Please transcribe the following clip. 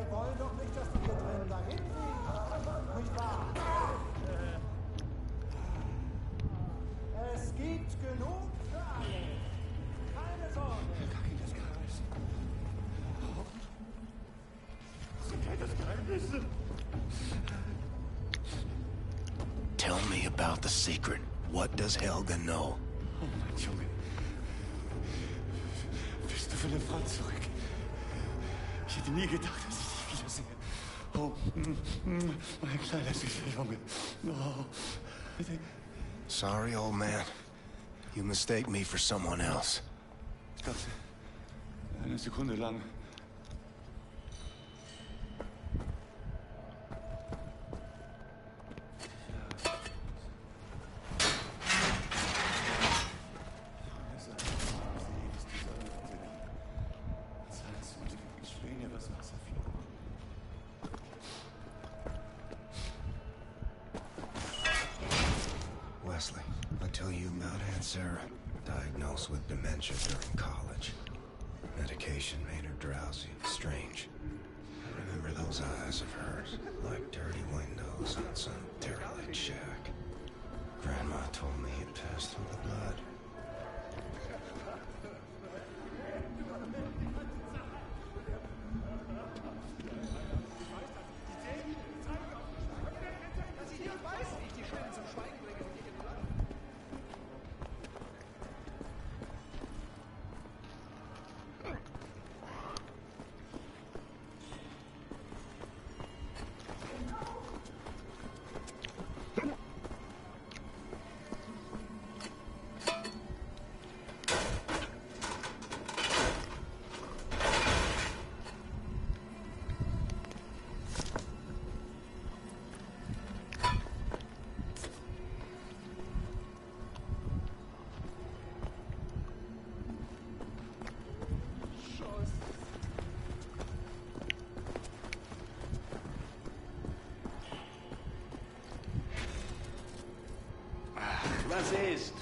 Wir wollen doch nicht, dass die hier drin dahin fliegen. Nicht wahr? Es gibt genug für alle. Keine Sorge. Tell me about the secret. What does Helga know? Oh mein Junge. Bist du von der Frau zurück? Ich hätte nie gedacht, dass ich dich wiedersehe. Oh, mein kleiner süßer Junge. Oh. Sorry, old man. You mistake me for someone else. Ich dachte, eine Sekunde lang. Wesley, I tell you about Aunt Sarah. Diagnosed with dementia during college. Medication made her drowsy, strange. I remember those eyes of hers, like dirty windows on some derelict shack. Grandma told me it passed through the blood. Was ist?